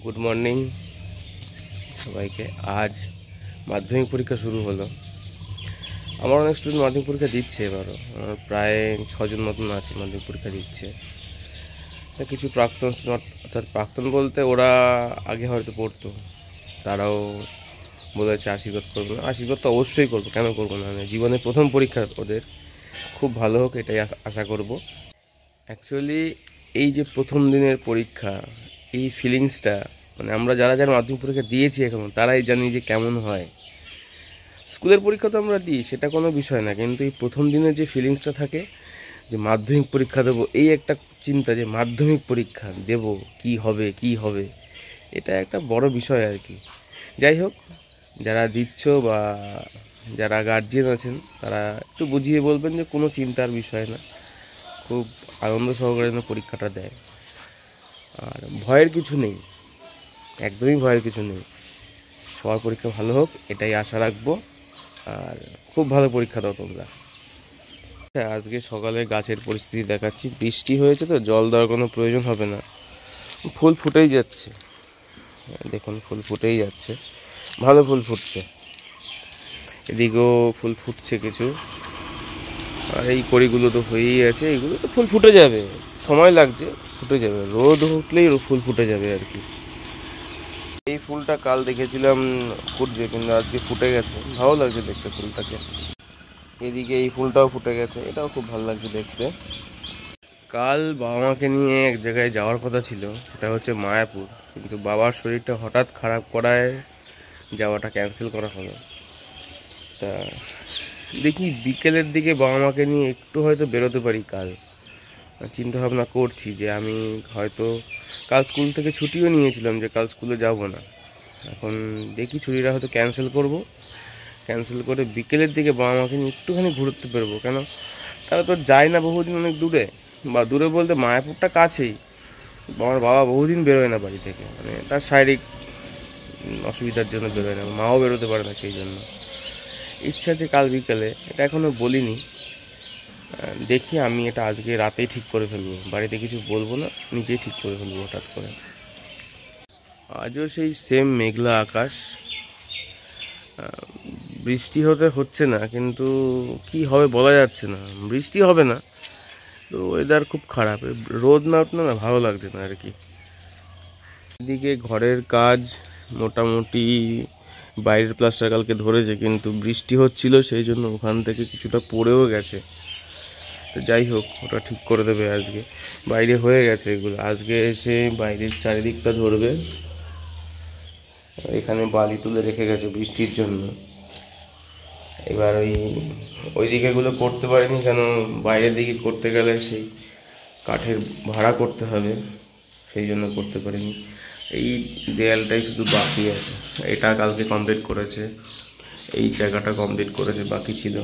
Good morning সবাইকে। আজ মাধ্যমিক পরীক্ষা শুরু হলো। আমার অনেক স্টুডেন্ট মাধ্যমিক পরীক্ষা দিচ্ছে এবারও, প্রায় 6জন মতন আছে মাধ্যমিক পরীক্ষা দিচ্ছে। কিছু প্রাক্তন, অর্থাৎ প্রাক্তন বলতে ওরা আগে হয়তো পড়তো, তারাও বলেছে আশীর্বাদ করবো না। আশীর্বাদ তো অবশ্যই করবো, কেন করবো না। জীবনের প্রথম পরীক্ষা ওদের, খুব ভালো হোক এটাই আশা করব। অ্যাকচুয়ালি এই যে প্রথম দিনের পরীক্ষা, এই ফিলিংসটা মানে আমরা যারা যারা মাধ্যমিক পরীক্ষা দিয়েছি এখনও তারাই জানি যে কেমন হয়। স্কুলের পরীক্ষা তো আমরা দিই, সেটা কোনো বিষয় না, কিন্তু এই প্রথম দিনের যে ফিলিংসটা থাকে যে মাধ্যমিক পরীক্ষা দেবো, এই একটা চিন্তা যে মাধ্যমিক পরীক্ষা দেব, কি হবে কি হবে, এটা একটা বড় বিষয় আর কি। যাই হোক, যারা দিচ্ছ বা যারা গার্জিয়ান আছেন তারা একটু বুঝিয়ে বলবেন যে কোনো চিন্তার বিষয় না, খুব আনন্দ সহকারে যেন পরীক্ষাটা দেয়। আর ভয়ের কিছু নেই, একদমই ভয়ের কিছু নেই। সবার পরীক্ষা ভালো হোক এটাই আশা রাখবো। আর খুব ভালো পরীক্ষা দাও তোমরা। আজকে সকালে গাছের পরিস্থিতি দেখাচ্ছি। বৃষ্টি হয়েছে তো জল দেওয়ার কোনো প্রয়োজন হবে না, ফুল ফুটেই যাচ্ছে। দেখুন ফুল ফুটেই যাচ্ছে, ভালো ফুল ফুটছে। এদিকেও ফুল ফুটছে কিছু, আর এই কড়িগুলো তো হয়েই আছে, এইগুলো তো ফুল ফুটে যাবে, সময় লাগছে, ফুটে যাবে। রোদ উঠলেই ফুল ফুটে যাবে আর কি। এই ফুলটা কাল দেখেছিলাম ফুটবে, কিন্তু আজকে ফুটে গেছে, ভালো লাগছে দেখতে ফুলটাকে। এদিকে এই ফুলটাও ফুটে গেছে, এটাও খুব ভালো লাগছে দেখতে। কাল বাবা মাকে নিয়ে এক জায়গায় যাওয়ার কথা ছিল, সেটা হচ্ছে মায়াপুর, কিন্তু বাবার শরীরটা হঠাৎ খারাপ করায় যাওয়াটা ক্যান্সেল করা হলো। তা দেখি বিকেলের দিকে বাবা মাকে নিয়ে একটু হয়তো বেরোতে পারি কাল। চিন্তা ভাবনা করছি যে আমি হয়তো কাল স্কুল থেকে ছুটিও নিয়েছিলাম যে কাল স্কুলে যাব না। এখন দেখি ছুটিটা হয়তো ক্যান্সেল করব, ক্যান্সেল করে বিকেলের দিকে বাবা মাকে নিয়ে একটুখানি ঘুরতে বেরোবো। কেন, তারা তো যায় না বহুদিন, অনেক দূরে, বা দূরে বলতে মায়াপুরটা কাছেই। আমার বাবা বহুদিন বেরোয় না বাড়ি থেকে, মানে তার শারীরিক অসুবিধার জন্য বেরোয় না, মাও বেরোতে পারে না, সেই জন্য ইচ্ছা আছে কাল বিকেলে। এটা এখনও বলিনি, দেখি আমি এটা আজকে রাতেই ঠিক করে ফেলবো, বাড়িতে কিছু বলবো না, নিজেই ঠিক করে ফেলবো হঠাৎ করে। আজও সেই সেম মেঘলা আকাশ, বৃষ্টি হচ্ছে না, কিন্তু কি হবে বলা যাচ্ছে না। বৃষ্টি হবে না তো ওয়েদার খুব খারাপ, রোদ না উঠলে না ভালো লাগছে না আর কি। এদিকে ঘরের কাজ মোটামুটি বাইরের প্লাস্টার কালকে ধরেছে, কিন্তু বৃষ্টি হচ্ছিল সেই জন্য ওখান থেকে কিছুটা পড়েও গেছে। তো যাই হোক, ওটা ঠিক করে দেবে আজকে। বাইরে হয়ে গেছে এগুলো, আজকে এসে বাইরের চারিদিকটা ধরবে। এখানে বালি তুলে রেখে গেছে বৃষ্টির জন্য। এবার ওই দিকেগুলো করতে পারিনি, কেন বাইরের দিকে করতে গেলে সেই কাঠের ভাড়া করতে হবে, সেই জন্য করতে পারিনি। এই দেয়ালটাই শুধু বাকি আছে, এটা কালকে কমপ্লিট করেছে, এই জায়গাটা কমপ্লিট করেছে, বাকি ছিল।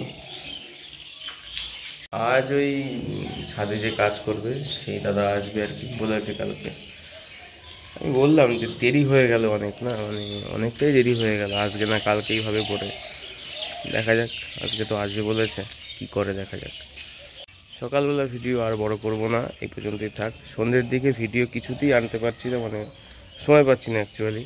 আজ ওই ছাদে যে কাজ করবে সেই দাদা আসবে আর কি, বলেছে কালকে। আমি বললাম যে দেরি হয়ে গেল অনেক, না মানে অনেকটাই দেরি হয়ে গেল, আজকে না কালকেই হবে করে। দেখা যাক, আজকে তো আসবে বলেছে, কি করে দেখা যাক। সকালবেলা ভিডিও আর বড় করব না, এই পর্যন্তই থাক। সন্ধ্যের দিকে ভিডিও কিছুতেই আনতে পারছি না, মানে সময় পাচ্ছি না অ্যাকচুয়ালি।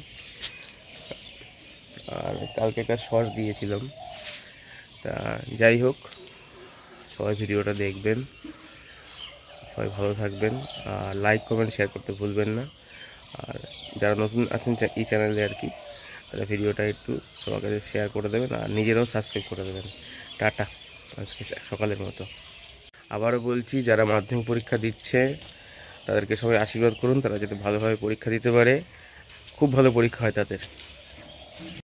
আর কালকে একটা শর্টস দিয়েছিলাম। তা যাই হোক, সবাই ভিডিওটা দেখবেন, সবাই ভালো থাকবেন, আর লাইক কমেন্ট শেয়ার করতে ভুলবেন না। আর যারা নতুন আছেন এই চ্যানেলে আর কি, তারা ভিডিওটা একটু সবার কাছে শেয়ার করে দেবেন, আর নিজেরাও সাবস্ক্রাইব করে দেবেন। টাটা, আজকে সকালের মতো। আবারও বলছি, যারা মাধ্যমিক পরীক্ষা দিচ্ছে তাদেরকে সবাই আশীর্বাদ করুন, তারা যাতে ভালোভাবে পরীক্ষা দিতে পারে, খুব ভালো পরীক্ষা হয় তাদের।